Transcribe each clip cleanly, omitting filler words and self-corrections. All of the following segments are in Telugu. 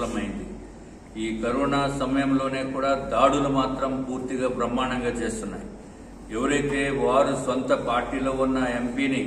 తీవ్రమైంది. ఈ కరోనా సమయంలోనే కూడా దాడులు మాత్రం పూర్తిగా బ్రహ్మాండంగా చేస్తున్నాయి. ఎవరైతే వారు సొంత పార్టీలో ఉన్న ఎంపీని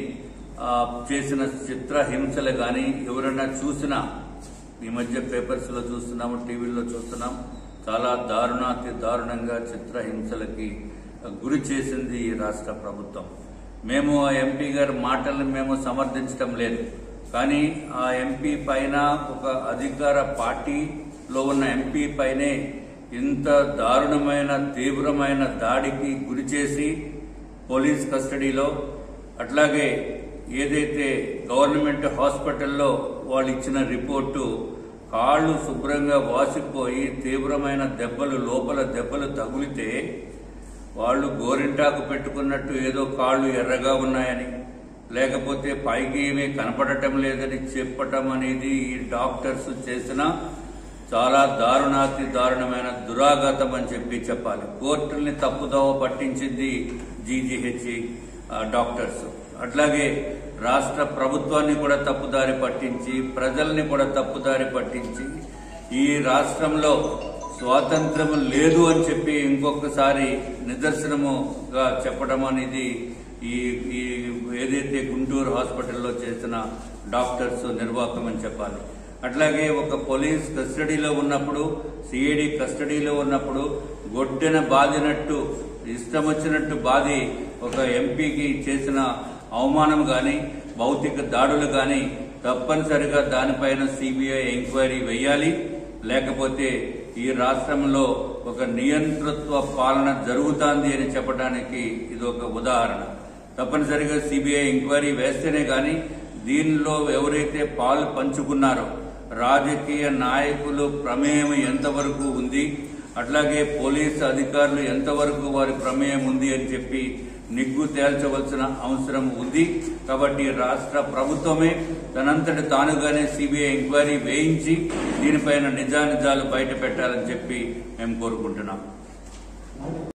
చేసిన చిత్రహింసలు కానీ ఎవరైనా చూసినా, ఈ మధ్య పేపర్స్ లో చూస్తున్నాము, టీవీల్లో చూస్తున్నాం, చాలా దారుణాతి దారుణంగా చిత్రహింసలకి గురి చేసింది ఈ రాష్ట్ర ప్రభుత్వం. మేము ఆ ఎంపీ గారి మాటలను మేము సమర్థించడం లేదు, కానీ ఆ ఎంపీ పైన, ఒక అధికార పార్టీలో ఉన్న ఎంపీ పైనే ఇంత దారుణమైన తీవ్రమైన దాడికి గురి చేసి పోలీస్ కస్టడీలో, అట్లాగే ఏదైతే గవర్నమెంట్ హాస్పిటల్లో వాళ్ళు ఇచ్చిన రిపోర్టు, కాళ్లు శుభ్రంగా వాసిపోయి తీవ్రమైన దెబ్బలు, లోపల దెబ్బలు తగిలితే వాళ్ళు గోరింటాకు పెట్టుకున్నట్టు ఏదో కాళ్లు ఎర్రగా ఉన్నాయని, లేకపోతే పైకి ఏమీ కనపడటం లేదని చెప్పటం అనేది ఈ డాక్టర్స్ చేసిన చాలా దారుణాతి దారుణమైన దురాఘాతం అని చెప్పాలి. కోర్టుల్ని తప్పుదోవ పట్టించింది జీజీహెచ్ డాక్టర్స్. అట్లాగే రాష్ట్ర ప్రభుత్వాన్ని కూడా తప్పుదారి పట్టించి, ప్రజల్ని కూడా తప్పుదారి పట్టించి, ఈ రాష్ట్రంలో స్వాతంత్రం లేదు అని చెప్పి ఇంకొకసారి నిదర్శనముగా చెప్పడం అనేది ఈ ఏదైతే గుంటూరు హాస్పిటల్లో చేసిన డాక్టర్స్ నిర్వాహకం అని చెప్పాలి. అట్లాగే ఒక పోలీస్ కస్టడీలో ఉన్నప్పుడు, సిఐడి కస్టడీలో ఉన్నప్పుడు గొడ్డెన బాదినట్టు ఇష్టం వచ్చినట్టు బాది ఒక ఎంపీకి చేసిన అవమానం గాని, భౌతిక దాడులు గాని తప్పనిసరిగా దానిపైన సిబిఐ ఎంక్వైరీ వేయాలి. లేకపోతే ఈ రాష్ట్రంలో ఒక నియంతృత్వ పాలన జరుగుతోంది అని చెప్పడానికి ఇది ఒక ఉదాహరణ. తప్పనిసరిగా సిబిఐ ఎంక్వైరీ వేస్తేనే గాని దీనిలో ఎవరైతే పాలు పంచుకున్నారో రాజకీయ నాయకులు ప్రమేయం ఎంతవరకు ఉంది, అట్లాగే పోలీసు అధికారులు ఎంతవరకు వారి ప్రమేయం ఉంది అని చెప్పి నిగ్గు తేల్చవలసిన అవసరం ఉంది. కాబట్టి రాష్ట్ర ప్రభుత్వమే తనంతటి తానుగానే సిబిఐ ఎంక్వైరీ వేయించి దీనిపైన నిజానిజాలు బయట పెట్టాలని చెప్పి మేము కోరుకుంటున్నాం.